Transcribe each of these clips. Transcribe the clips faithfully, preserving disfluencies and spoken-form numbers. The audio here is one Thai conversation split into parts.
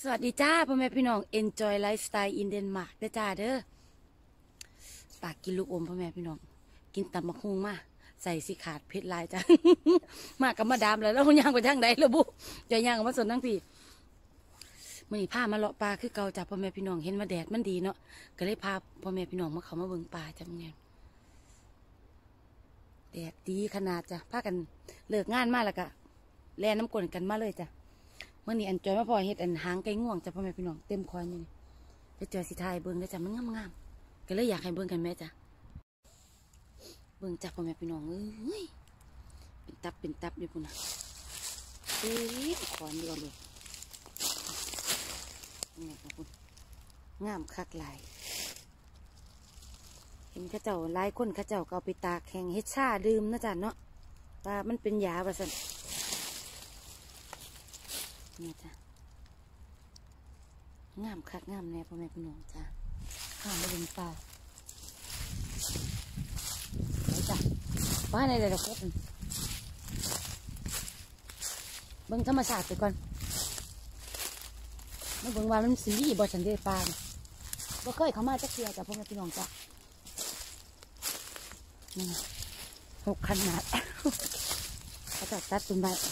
สวัสดีจ้าพ่อแม่พี่น้อง Enjoy Lifestyle in Denmark เด้อจ้าเด้อปากกินลูกอมพ่อแม่พี่น้องกินตำมะฮุงมาใส่สิขาดเพชรลายจ้า มากับมาดามแล้วแล้วย่างไปทางใดแล้วบุจะย่างกับมาสนทั้งพี่มื่อนี้พามาเลาะปลาคือเก่าจ้าพ่อแม่พี่น้องเห็นมาแดดมันดีเนาะก็เลยพาพ่อแม่พี่น้องมาเขามาเบิ่งปลาจ้าเนี่ยแดดดีขนาดจ้ะพากันเลิกงานมาแล้วก็แล่น้ำกลนกันมาเลยจ้ะเมื่อนี้อันจอยมาพอเห็ดอันหางไก่ง่วงจ้ะพ่อแม่พี่น้องเต็มคอยนี่ไปเจอสิทายเบิ้งได้จ้ะมันงามงามก็เลยอยากให้เบิ้งกันแม่จ้ะเบิ้งจ้ะพ่อแม่พี่น้องเอ้ยเป็นตับเป็นตับอยู่พุ่นนะเอ้ยขอนเดียวเลยนี่ครับคุณงามคักลายเห็นข้าเจ้าหลายคนข้าเจ้าก็เอาไปตากแข่งเฮ็ดชาดื่มนะจ๊ะเนาะว่ามันเป็นยาว่าสั่นนี่จ้ะงามคักงามแน่พ่อแม่พี่น้องจ้ะข้ามมาดึงปลาไปจ้ะบ้านในใดดอกเล็กเบิ่งธรรมชาติไปก่อนไม่เบิ่งว่ามันสีบ่ฉันได้ปลาบ่เคยเข้ามาจักเทียจ้ะพ่อแม่พี่น้องจ้ะนี่หกขนาดเขาจะตัดต้นไม้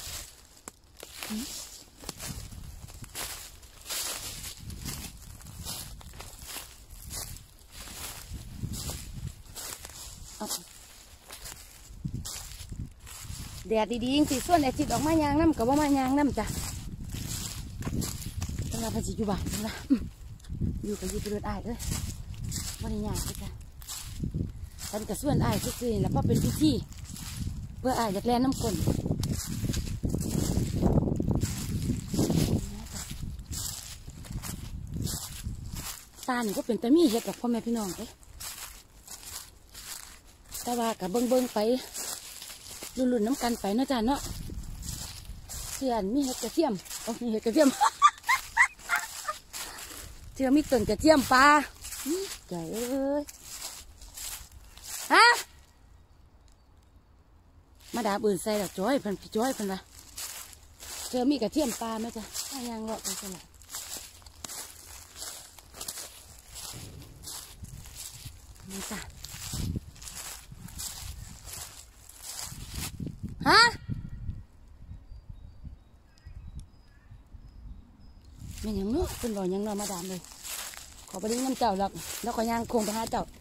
แดดดีๆจริงๆส่วนแดดจิตออกมายางน้ำกับว่ามายางน้ำจ้ะตั้งแต่พันจิอยู่บ้านตั้งแต่อยู่กับอยู่ไปเรื่อยๆเลยวันนี้ยางไปจ้ะฉันกับส่วนอ้ายซื่อๆแล้วก็เป็นพิธีเพื่ออ้ายอยากแล่น้ำกลนตาหนูก็เป็นตามีเห็ดกับพ่อแม่พี่น้องเลยแต่ว่ากับเบิ้งเบิ้งไปรุ่นๆน้ำกันไปเนาะจ้าเนาะเชื่อมีเห็ดกระเทียมโอ้มีเห็ดกระเทียม เชื่อมีต้นกระเทียมปลาใหญ่เอ้ยฮะมาดาบื่นใส่ดอกจ้อยเพิ่นพี่จ้อยเพิ่นละเจอมีกระเทียมปลาไหมจ๊ะถ้ายางเลาะไปสลัดนี่จ้ะฮะมันยังเนาะเป็นบ่อยังเนาะมาดามเลยขอไปดิ้งน้ำเจ้าหรอกแล้วก็ยางคงไปหาเจ้า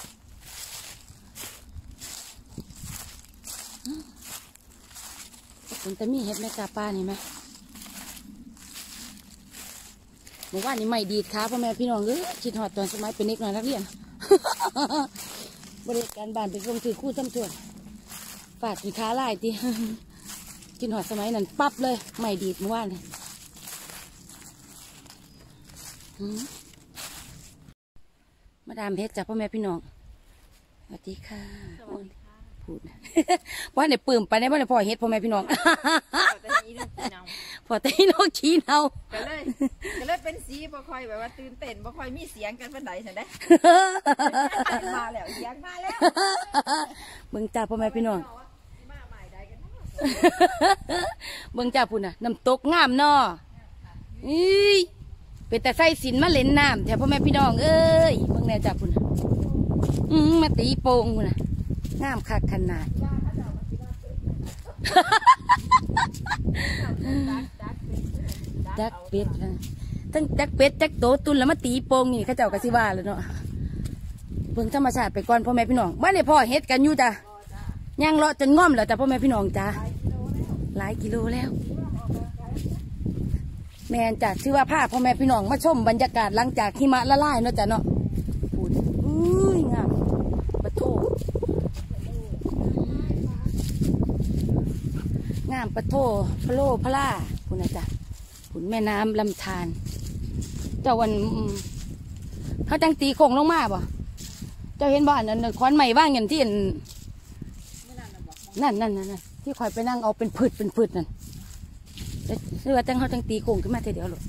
คุณแต่มีเห็ดแม่กาป้านี่ไหมเมื่อวานนี้ไม่ดีดขาพ่อแม่พี่น้องเอ้ยคิดหอดตอนสมัยเป็นเด็กหน่อยนักเรียน บริการบ้านเป็นคนถือคู่ซ้ำส่วนฝาดขีขาลายทีกินหอดสมัยนั้นปั๊บเลยไม่ดีดเมื่อวานเลยมาดามเพชรจากพ่อแม่พี่น้องสวัสดีค่ะพูดว่าเนี่ยปื้มไปในบ้านพ่อเฮ็ดพ่อแม่พี่น้องพอแต่อีน้องขี้เน่าก็เลยก็เลยเป็นสีบ่ค่อยแบบว่าตื่นเต้นบ่ค่อยมีเสียงกันปานใดฉันได้มาแล้วเสียงมาแล้วเบิ่งจ่าพ่อแม่พี่น้องเบิ่งจ่าพุ่นน่ะน้ำตกงามเนาะอี้เป็นแต่ใส่สินมาเล่นน้ำแถวพ่อแม่พี่น้องเอ้ยเบิ่งแนวจ่าพุ่นน่ะอืมมาตีโป่งพุ่นน่ะงามคักขนาดจักเป็ดตั้งจักเป็ดจักโตตุนแล้วมาตีโป่งนี่ข้าเจ้ากะสิว่าเลยเนาะเบิ่งธรรมชาติไปก่อนพ่อแม่พี่น้องบ้านในพ่อเฮ็ดกันอยู่จ้ะย่างเลาะจนง่อมแล้วจ้ะพ่อแม่พี่น้องจ้ะหลายกิโลแล้วแม่นจ้ะชื่อว่าผ้าพ่อแม่พี่น้องมาชมบรรยากาศหลังจากหิมะละลายเนาะจ้ะเนาะพูดอุ้ยงามปะโถงามปะโถพะโลพะล่าคุณนะจ๊ะคุณแม่น้ำลำธารเจ้าวันเขาจังตีโค้งลงมาบ่เจ้าเห็นบ้านนั่นควันใหม่ว่างอย่างที่นั่นนั่นนั่นที่คอยไปนั่งเอาเป็นพืชเป็นพืชนั่นเรือจังเขาจังตีโค้งขึ้นมาเดียวหรอ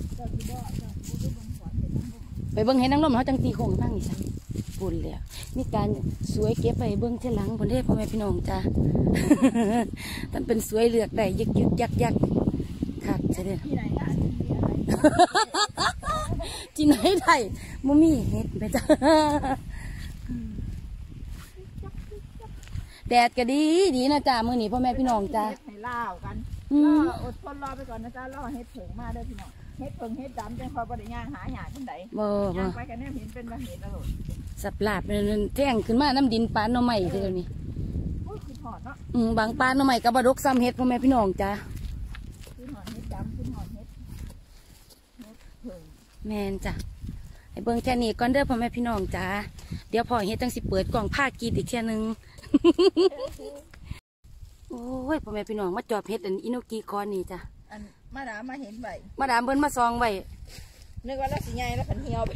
ไปเบิ้งเห็นนั่งลมเขาจังตีโค้งบ้างนี่จ้ะปุ่นเลยนี่การสวยเก็บไปเบิ้งเท่าหลังบนเทพพ่อแม่พี่น้องจ้าท่านเป็นสวยเลือกได้ยึกยึกยักยักขาดใช่ไหมจีไหนได้บ่มีเห็ดไปจ้ะแดดก็ดีดีนะจ้ามื้อนี้พ่อแม่พี่น้องจ้าให้ล่ากันรออดทนรอไปก่อนนะจ้ารอเห็ดเผิงมาเด้อพี่น้องเห็ดเผิงเห็ดดำจังพอบ่ได้ย่างหาหยาจังได๋ย่างไปกันแน่เห็นเป็นบ่เห็ดอร่อยสับลาบแท่งขึ้นมาน้ำดินปานหน่อไม้เดี๋ยวนี้คือหอดเนาะอืมบางปานหน่อไม้กับบดกซ้ำเห็ดพ่อแม่พี่น้องจ้าคือหอดเห็ดดำคือหอดเห็ดเห็ดเผิงแม่นจ้ะไอ้เบิ่งแค่นี้ก่อนเด้อพ่อแม่พี่น้องจ้าเดี๋ยวพอเฮ็ดจังสิเปิดกล่องผ้ากีดอีกเที่ยนึงโอ้ยพ่อแม่พี่น้องมาจอบเฮ็ดอันอิโนกิคอนนี่จ้ะอันมาดามมาเห็นใบมาดามเบิ่นมาซองไว้นึกว่าเราสิใหญ่แล้วผันเหี่ยว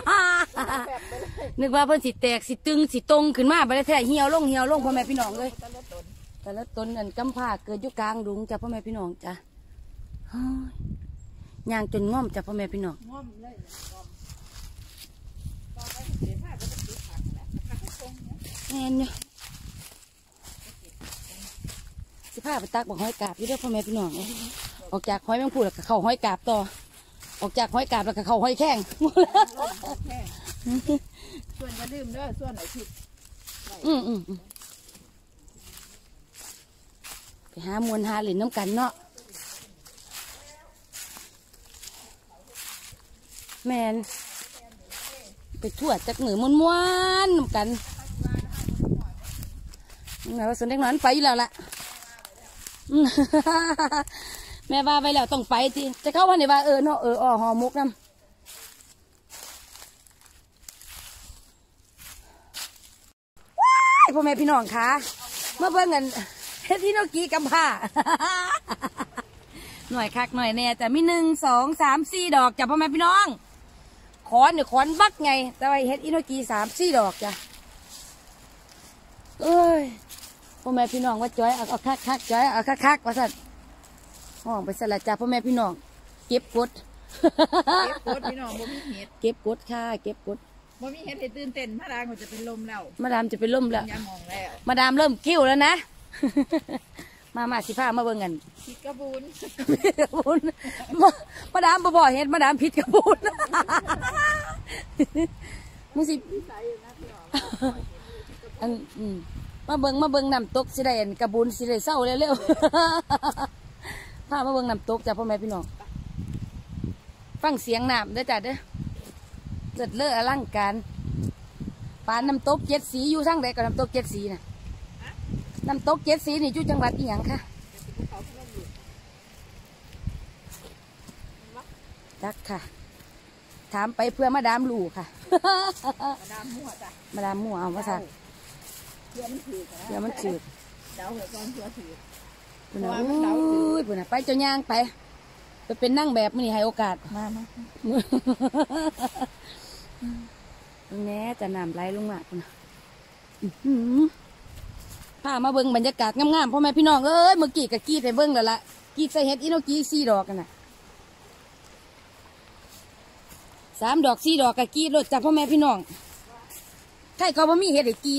นึกว่าเพิ่นสิแตกสิตึงสิตรงขึ้นมาบ่ได้แท้เหี่ยวลงเหี่ยวลงพ่อแม่พี่น้องเลยแต่ละต้นอันกำผ้าเกิดอยู่กลางดุงจ้ะพ่อแม่พี่น้องจ้ะย่างจนง่อมจ้ะพ่อแม่พี่น้องง่อมเลยแม่นเนี่ยสิพาไปตักบอกห้อยกาบอยู่ด้วยพ่อแม่พี่น้องออกจากห้อยแมงพูแล้วก็เข้าห้อยกาบต่อออกจากห้อยกาบแล้วก็เข้าห้อยแข้งส่วนกระดื่มด้วยส่วนไหนผิดอืมอืมไปหามวลหาหลินน้ำกันเนาะแมนไปทั่วจากเหนือม้วนม้วนน้ำกันแม่ว่าส่วนเด็กน้อยไปอยู่แล้วล่ะแม่ว่าไปแล้วต้องไปทีจะเข้าวันไหนว่าเออเนาะเอออ๋อหอมุกน้ำว้ายพ่อแม่พี่น้องคะเมื่อเบิ่งเงินเฮ็ดที่นกีกำผ้าหน่อยคักหน่อยแน่แต่มีหนึ่งสองสามสี่ดอกจ้ะพ่อแม่พี่น้องขอนเดี๋ยวขอนบักไงแต่ว่าเฮ็ดอินกีสามสี่ดอกจ้ะเอ้ยพ่อแม่พี่น้องว่าจ้อยเอาคักคักจ้อยเอาคักคักว่าสัตว์ห้องไปสลัดจ้าพ่อแม่พี่น้องเก็บกดเก็บกดพี่น้องบ่มีเห็ดเก็บกดค่ะเก็บกดบ่มีเห็ดให้ตื่นเต้นมาดามก็จะเป็นลมแล้วมาดามจะเป็นลมแล้วยามองแล้วมาดามเริ่มคิ้วแล้วนะมามาสิผ้ามาเบิ่งกันผิดกระบุนกระบุนมาดามบ่บ่เห็ดมาดามผิดกระบุนมึงสิอันอืมมาเบิ่งมาเบิ่งน้ำตกสิได้กระบุนสิได้เศร้าเร็วๆพามาเบิ่งน้ำตกจ้ะพ่อแม่พี่น้องฟังเสียงน้ำเด้อจ้ะเด้อเกิดเลิศอลังการปานน้ำตกเจ็ดสีอยู่ทั้งใดกับน้ำตกเจ็ดสีน่ะน้ำตกเจ็ดสีนี่อยู่จังหวัดอีหยังคะจักค่ะถามไปเพื่อมาดามลูค่ะมาดามมั่วจ้ะมาดามมั่วเอามาสั่งเพื่อมันถือเพื่อมันถือเดาเหตุการณ์เพื่อถือปุ่นอ่ะอุ้ยปุ่นอ่ะไปเจ้าย่างไปไปเป็นนั่งแบบมันนี่ให้โอกาสมามาแน่จะน้ำไหลลงมาปุ่นอ่ะพามาเบิ้งบรรยากาศงามๆพ่อแม่พี่น้องเอ้ยเมื่อกี้กับกี้ไปเบิ้งแล้วละกี้ใส่เห็ดอินโนกี้สี่ดอกกันน่ะสามดอกสี่ดอกกับกี้รถจากพ่อแม่พี่น้องใช่ก็บ่มีเห็ดไอ้กี้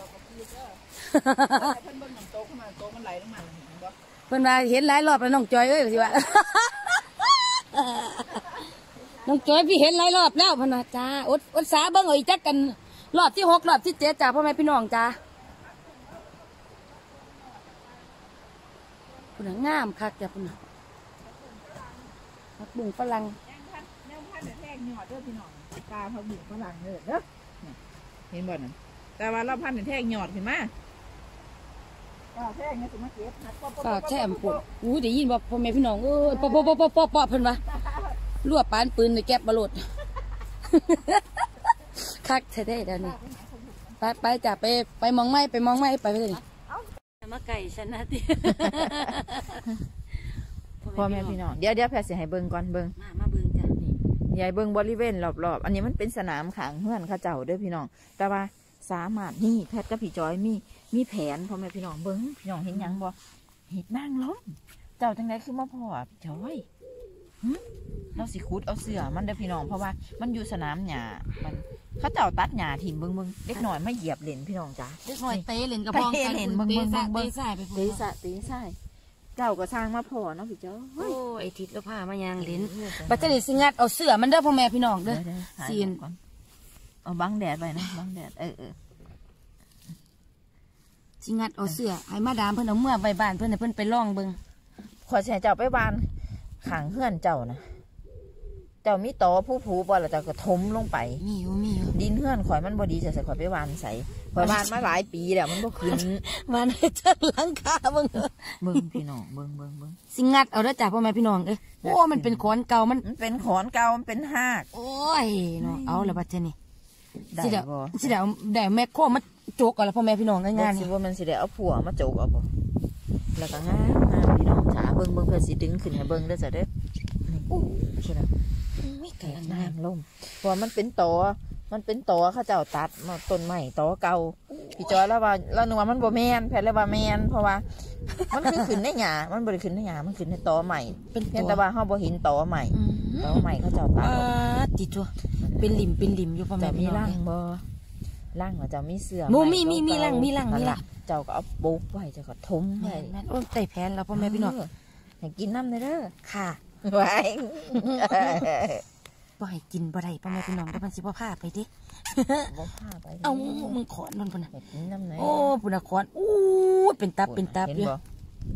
เพิ่นเบิ่งน้ำโต๊ะขึ้นมาโต๊ะมันไหลลงมาเพิ่นว่าเห็นหลายรอบแล้วน้องจอยเอ้ยสิว่าน้องจอยพี่เห็นหลายรอบแล้วเพิ่นว่าจ้าอดอดสาเบิ่งเอาอีกจักกันรอบที่หกรอบที่เจ็ดจ้าพ่อแม่พี่น้องจ้าพุ่นงามคักจ้ะพุ่นผักบุ้งฝรั่งแนวพันธุ์แท่งหยอดเด้อพี่น้องตาผักบุ้งฝรั่งเด้อเด้อเห็นบ่นั่นแต่ว่าเราพันธุ์แท่งหยอดเห็นไหมก็แท่งเนี่ยสิมาเก็บก็แท่งปวดอู้ได้ยินบ่พ่อแม่พี่น้องเอ้ยปอปอปอปอปอปอเพิ่นว่ารั่วปานปืนในแก๊บบลดคักแท้ได้เดี๋ยวนี้ไปไปจ้ะไปไปมองไม้ไปมองไม้ไปไปเลยมาไก่ฉันนะที่พ่อแม่พี่น้องเดี๋ยวเดี๋ยวแพทย์สิให้เบิ่งก่อนเบิ่งมามาเบิ่งจ้ะนี่ใหญ่เบิ่งบริเวณรอบๆอันนี้มันเป็นสนามขางเฮือนข้าเจ้าเด้อพี่น้องแต่ว่าสามารถนี่แพทย์กับพี่จอยมีมีแผนพ่อแม่พี่น้องเบิ้งพี่น้องเห็นยังบ่เห็ดนางล้มเจ้าจังไดคือมาพ่อพี่จอยเราสิขุดเอาเสือมันเด้อพี่น้องเพราะว่ามันอยู่สนามหญ้ามันเขาเจ้าตัดหญ้าถิ่มเบิ้งเบิ้งเล็กหน่อยไม่เหยียบเหรนพี่น้องจ้าเล็กหน่อยเตะเหรนกระบองเตะเหรนเบิ้งเบิ้งเบิ้งเตะใส่ไปเตะใส่เตะใส่เจ้าก็สร้างมาพอเนาะพี่เจ้าโอ้ไอทิศแล้วพามายางลิ้นปัจจุบันสิงัดเอาเสื้อมันเด้อพ่อแม่พี่น้องเด้อซีนเอาบังแดดไปนะบังแดดเออเออสิงัดเอาเสื้อให้มาดามเพิ่นเอาเมื่อใบบ้านเพิ่นให้เพิ่นไปล่องเบิ่งขอใช้เจ้าไปบานขางเฮือนเจ้านะเจ้ามีตอผู้ผูบ่แล้วเจ้าก็ถมลงไปมีอยู่มีอยู่ดินเฮือนข่อยมันบ่ดีจะใส่ข่อยไปวานใส่ข่อยวานมาหลายปีแล้วมันบ่ขึ้นมาให้เจ้าหลังคาเบิ่งเบิ่งพี่น้องเบิ่งเบิ่งเบิ่งสิงัดเอาเด้อจ้ะพ่อแม่พี่น้องเอ้ยโอ้มันเป็นขอนเก่ามันมันเป็นขอนเก่ามันเป็นหากโอ้ยเนาะเอาละบัดเจนี่ได้สิเดี๋ยวบ่สิเดี๋ยวได้แม่โคมาโจกเอาละพ่อแม่พี่น้องงานงานๆสินี่ว่ามันสิได้เอาผัวมาโจกเอาบ่แล้วก็งามงามพี่น้องจ๋าเบิ่งเบิ่งเพื่อสิดึงขึ้นให้เบิ่งเด้อจ้ะเด้อนี่อู้ใช่ไหมมีแข็กำลังงน้งามำล่มเพราะมันเป็นตอมันเป็นตอเขาเจ้าตัดมาต้นใหม่ตอเก่าพี่จอยแล้วว่าเราหนูว่ามันบ่แมนแพทย์เลยว่าแมนเพราะว่า มันคือขึ้นในหญ้ามันบ่ได้ขึ้นในหญ้ามันขึ้นในตอใหม่เป็นเพียงตัวแต่ว่าเฮาบ่เห็นตอใหม่อืมตอใหม่เขาเจ้าตัดอ่าออกติดตัวเป็นหลิมเป็นหลิมอยู่พ่อแม่จะมีพี่น้องร่างเอ้ยบ่ร่างว่าจะมีเสื้อหมูใมีมีมีร่างมีร่างมีร่างเจ้าก็เอาปุ๊บไว้เจ้าก็ทมแม่ไว้นแม่นโอ้ยไต่แผนแล้วพ่อแม่พี่น้องเให้กินน้ำเลยเด้อค่ะไว้บ่ให้กินบ่ได้พ่อแม่พี่น้องเดี๋ยวมันสิบ่พาไปเดิบ่พาไปเอ้ามึงขอนมันพุ่นน่ะให้กินน้ำไหนโอ้พุ่นน่ะขอนอู้เป็นตับเป็นตับห็อยู่บ่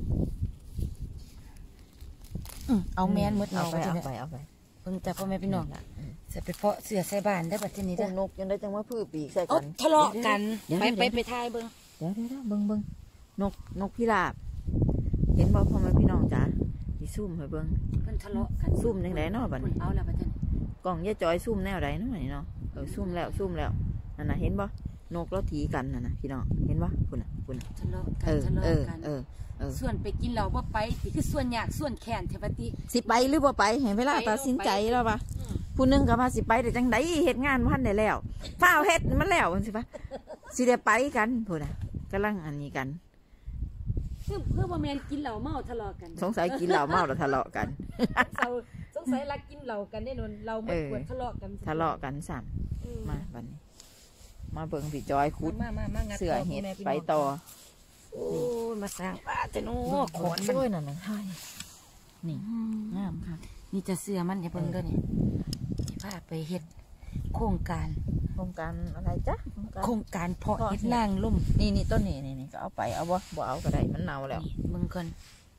อืมเอาแม่นหมดเอาเอาไปไปเอาไปเอาไปเพิ่นจ้ะพ่อแม่พี่น้องเสิไปเพาะเสือใส่บ้านได้อบัดทีนี้พวเด้กอนกยังได้จังว่าพืชปีกใส่เอากันทะเลาะกันเดี๋ยวไปเดี๋ยวไปไปทายเบิ่งเดี๋ยวเดี๋ยวเดี๋ยวเบิ้งเบิ้งนกนกพิราบ เห็นบ่พ่อแม่พี่น้องจ๋าที่ซุ่มให้เบิ้งเพิ่นทะเลาะกันซุ่มจังไดเนาะบัดนี้เอาละบัดนี้กล่องยายจอยซุ่มแนวใดเนาะนี่เนาะเออซุ่มแล้วซุ่มแล้วนั่นน่ะเห็นบ่นกแล้วถีกันน่ะนะพี่น้องเห็นบ่พุ่นน่ะพุ่นน่ะทะเลาะกัเอน อทะเลาะเออกันเออเออส่วนไปกินเหล้าบ่ไปสิคือส่วนยากส่วนแค้นเทวติสิไปหรือบ่ไปเห็นเวลาตัดสินใจแล้วปะผู้หนึงก็ว่าสิไปแต่จังไดเฮ็ดงานบ่ทันได้แล้วฟ้าวเฮ็ดมันแล้วจังซี่ปะสิได้ไปกันพุ่นน่ะกำลังอันนี้กันเพื่อเพื่อบ่แม่นกินเหล้าเมาทะเลาะกันสงสัยกินเหล้าเมาแล้วทะเลาะกันสงสัยรักกินเหล้ากันแน่นอนเราบ่ควรทะเลาะกันทะเลาะกันซ้ำมาบัดนี้ มาเบิ่งพี่จอยคุดมามามางัดเสือเห็ดไปต่อโอ้ยมาสร้างป้าจะโน้ขอนมัมันนนั่นน่ะใช่นี่งามค่ะนี่จะเสือมันอย่าเบิ่งเด้อนี่สิพาไปเฮ็ดโครงการโครงการอะไรจ๊ะโครงการโครงการเพาะเห็ดนางลุ่มนี่นี่ต้นนี้นี่นี่ก็เอาไปเอาบ่บ่เอาก็ได้มันเน่าแล้วนี่เบิ่งก่อน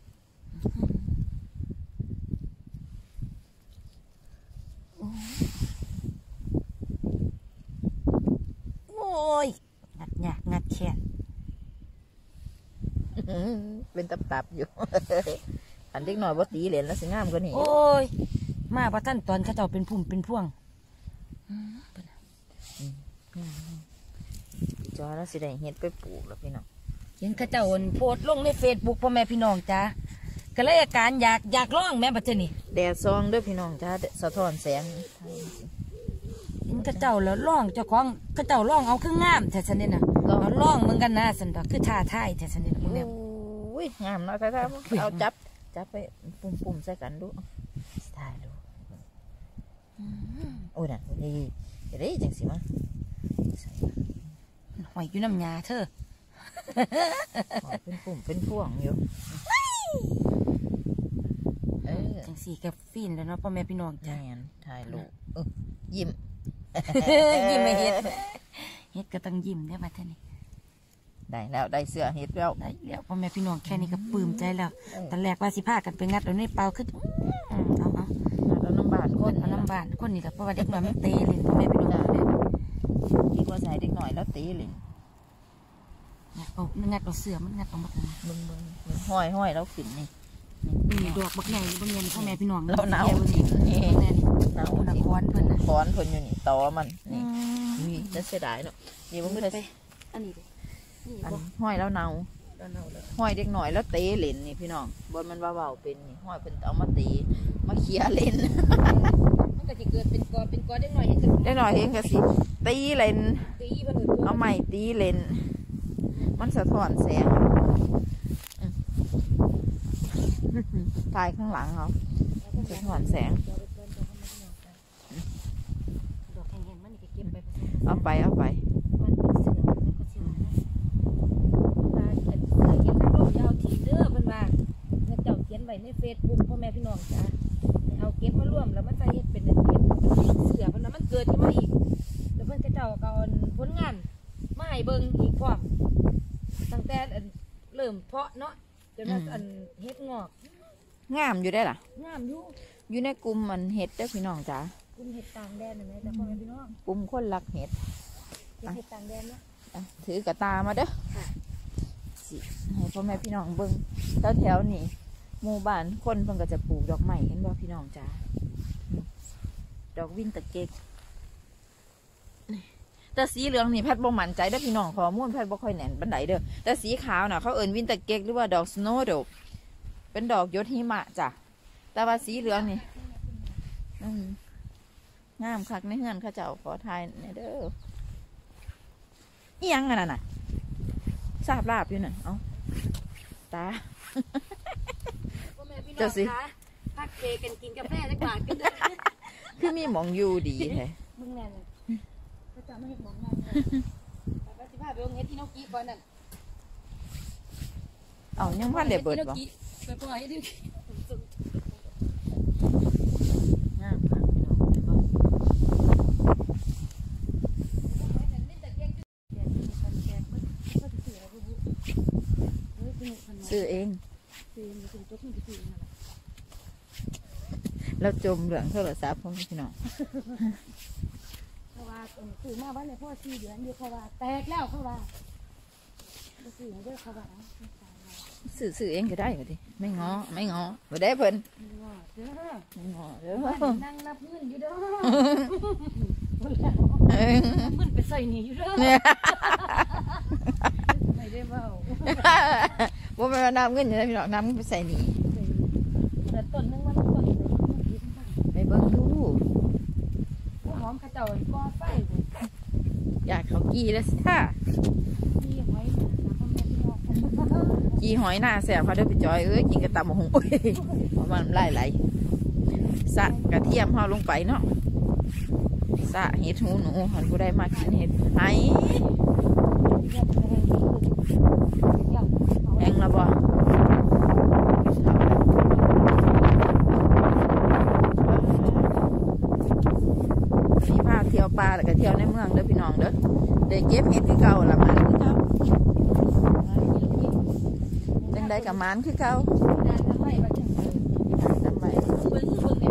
โอ้ยงัดยากงัดแค้นเป็นตับๆอยู่ อันเด็กหน่อยบ่ตีเหรียญแล้วสิงามกว่านี้โอ้ยมาพระท่านตอนเขาเจ้าเป็นพุ่มเป็นพวงพี่จอยแล้วสิได้เฮ็ดไปปลูกแล้วพี่น้องเห็นเขาเจ้าอั่นโพสต์ลงในเฟซบุ๊กพ่อแม่พี่น้องจ้าก็เลยอาการอยากอยากร้องแม่บัดเจนี่แดดซองเด้อพี่น้องจ้าสะท้อนแสงเห็นเขาเจ้าแล้วร้องเจ้าของเขาเจ้าร้องเอาคืองามแต่ฉันนี่น่ะเอาร้องเหมือนกันนะสันดอกคือท่าทายแต่ฉันนี่น่ะมึงเนี่ยโอ้ยงามเนาะถ้าถ้าเอาจับจับไปปุ่มๆใส่กันดูสไตล์ดูโอ้ยน่ะนี่เดี๋ยวได้จังสิมาหอยอยู่น้ำยาเธอเป็นปุ่มเป็นพ่วงอยู่เออจังสีกับฟินแล้วเนาะพ่อแม่พี่น้องแมจ้ะนถ่ายรูปเออยิ้มยิ้มไม่เฮ็ดเฮ็ดก็ต้องยิ้มได้อบัดเจนี่ได้แล้วได้เสื้อเฮ็ดแล้วได้แล้วพ่อแม่พี่น้องแค่นี้ก็ปลื้มใจแล้วตอนแรกว่าสิพากันไปงัดเอาในเปล่าคืออืมเอาเอาแล้วน้ำบานคคน นเอาน้ำบานคนนี่แหละเพราะว่าเด็กน้อยมันเตะเล่นพ่อแม่พี่น้องเนี่ยดีกว่าใส่เด็กหน่อยแล้วตีเลยงัดเอางัดเอาเสือมันงัดเอาบักนี่มึงมึงมึงห้อยห้อยแล้วขึ้นนี่นี่ดอกบักใหญ่บักใหญ่นี่พ่อแม่พี่น้องแล้วหนาวจริงนี่นี่หนาวนะค้อนเพิ่นน่ะค้อนเพิ่นอยู่นี่ตอมันอืนี่มนี่จะเสียดายเนาะนี่มึงไปไปอันนี้ดินี่อันบ่ห้อยแล้วเนาแล้วเนาแล้วห้อยเด็กหน่อยแล้วเตะเล่นนี่พี่น้องบนมันเบาๆเป็นนี่ห้อยเพิ่นเอามาตีมาเคียเล่นมันก็สิเกิดเป็นกอเป็นกอเด็กน้อยเห็นกันเด็กหน่อยเห็นก็สิตีเล่นตีเพิ่นเอิ้นตัวเอาไม้ตีเล่นมันสะท้อนแสงอืมถ่ายข้างหลังเขาสะท้อนแสงดอกแห้งๆมันนี่ก็เก็บไปผสมเอาไปเอาไปมันเป็นเสือมันก็สิว่านะว่าเก็บเสือเก็บน้ำลมยาวถีเด้อเพิ่นว่าเงินกิดขึ้นมาอีกแล้วเพิ่นก็เจ้าก็เอาผลงานมาให้เบิ่งอีกพร้อมตั้งแต่อันเริ่มเพาะเนาะจนว่าอันเฮ็ดงอกงามอยู่ได้ล่ะงามอยู่อยู่ในกลุ่มมันเห็ดเด้อพี่น้องจ๋าคุณเฮ็ดต่างแดนน่ะแม่แต่พ่อแม่พี่น้องกลุ่มคนรักเห็ดเฮ็ดเฮ็ดต่างแดนเนาะอ่ะถือกระตามาเด้อค่ะสิให้พ่อแม่พี่น้องเบิ่งแถวแถวๆนี่หมู่บ้านคนเพิ่นก็จะปลูกดอกไม้เห็นบ่พี่น้องจ๋านี่ดอกวินตะเก็กนี่แต่สีเหลืองนี่แพทย์บ่มั่นใจเด้อพี่น้องข้อมูลแพทย์บ่ค่อยแน่นปานใดเด้อแต่สีขาวน่ะเขาเอิ้นวินตะเก็กหรือว่าดอกสโนว์ดอกเป็นดอกยศหิมะจ้ะแต่ว่าสีเหลืองนี่อืมงามคักในเฮือนเขาเจ้าขอทายแน่เด้ออีหยังอันนั้นน่ะทราบลาบอยู่นั่นเอ้าตาพ่อแม่พี่น้เจ้าองสิคะพักเจกันกินกาแฟสักบาทกันเด้อคือมีหมองอยู่ดีแท้มึงแน่เลยเขาจะไม่เห็นมองงานเลยไปสิพาไปลงเฮ็ดที่นกกี้ก่อนนั่นเอายังพันเด็เบิดบ่ไปปล่อยให้ดูงามคักพี่น้องเห็นบ่ซื้อเองเราจมเหลืองโทรศัพท์พ่อแม่พี่น้องเขาว่าสื่อมาว่าในพ่อสี่เดือนอยู่เขาว่าแตกแล้วเขาว่าสื่อเยอะเขาว่าซื้อซื้อเองก็ได้ก็ดิไม่งอไม่งอบ่ได้เพิ่นเด้อไม่งอเด้อนั่งนับเงินอยู่เด้อเอ้ยเงินไปใส่หนีอยู่เด้อเนี่ยไม่ได้เบาบ่แม่นว่าน้ำเงินอยู่นะพี่น้องน้ำเงินไปใส่หนีแต่ต้นนึงมันต้นเลยไปเบิ่งดูผู้หอมขเจ้าก่อไฟอยากเขากี้แล้วสิค่ะที่ไว้นะพ่อแม่พี่น้องจีหอยหน้าแสบเขาเด้อพี่จอยเอ้ยกินกระตำบักหงโอ้ยเพราะมันไล่ไหลสะกระเทียมห่อลงไปเนาะสะเห็ดหูหนูหันกูได้มากินเห็ดไห้แห้งแล้วบ่มีพาเที่ยวป่าแล้วก็เที่ยวในเมืองเด้อพี่น้องเด้อได้เก็บเห็ดคือเก่าละมันคือเก่าจังได้กับมันคือเก่าทำไมเบิ่งเบิ่งเนี่ย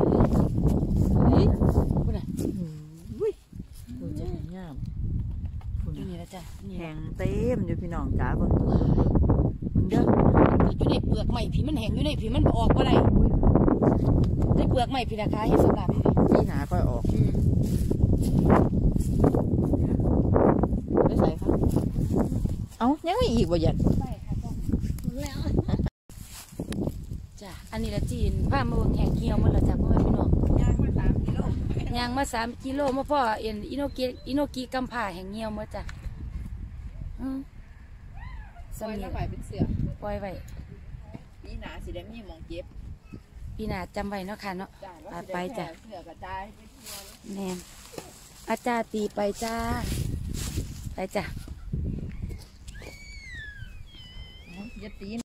อุ้ยดูจะงามนี่นี่ละจ้ะนี่แห้งเต็มอยู่พี่น้องจ๋าเบิ่งตัวมึงเด้ออยู่ในเปลือกใหม่ผีมันแห้งอยู่ในผีมันออกบ่ได้ในเปลือกใหม่ผีราคาให้สำหรับพี่หนาค่อยออกได้ใส่ครับเอ้ายังมีอีกบ่ยันจ้ะอันนี้ละจีนผ้ามาเบิ่งแห้งเหี่ยวมันละจ้ะพ่อแม่พี่น้องย่างมาสามกิโลยางมาสามกิโลมาพ่อเอ็นอิโนกิอิโนกิกำผ่าแห้งเหี่ยวมาจ้ะอืมซอยสำเนีละยงใบเป็นเสือปล่อยไว้พี่หนาสิได้มีหมองเก็บปีหน้าจำไว้เนาะค่ะเนาะจ้าอ่ะไปจ้ะเสือกระจายไปทั่วแน่นอาจารย์ตีไปจ้าไปจ้ะอย่าตี